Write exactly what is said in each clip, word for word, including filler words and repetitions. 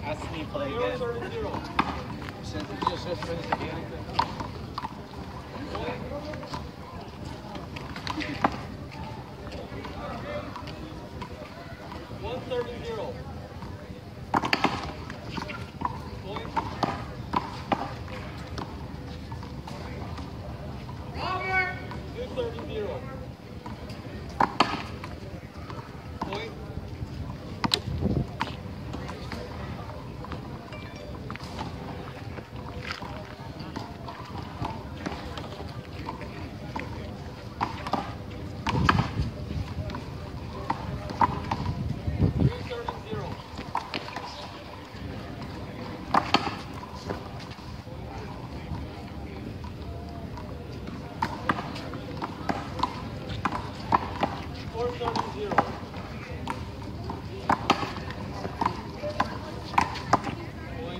Ask me to play again. Since it's just this way again. One thirty zero. Point. Robert. Two thirty zero. Point. Four thirty zero. Point.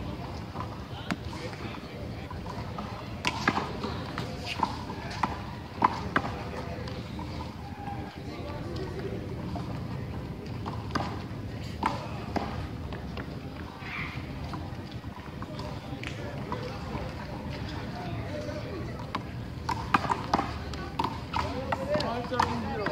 Five thirty zero.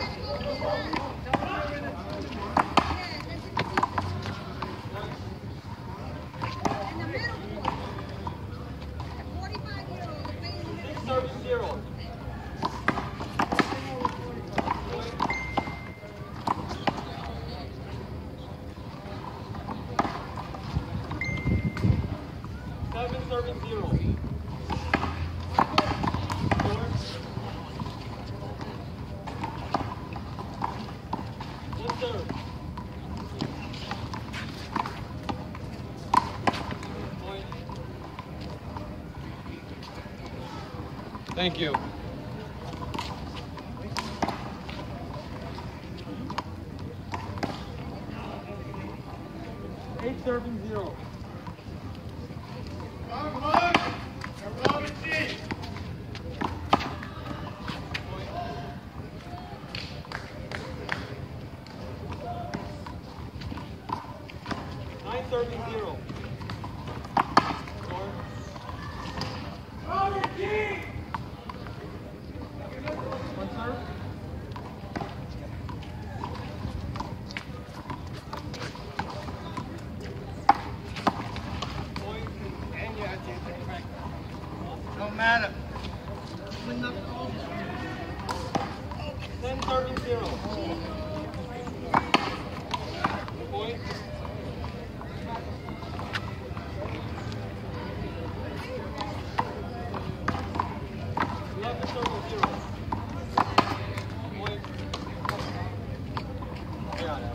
Six thirty zero. Seven thirty zero. Four. One third. Point. Thank you. Eight serving zero. Nine serving zero. Four. One serve. Point. And you have to take it back. Don't matter. Ten serving zero. Point. Eleven serving zero. Point. Yeah.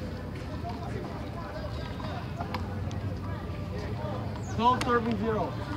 Twelve serving zero.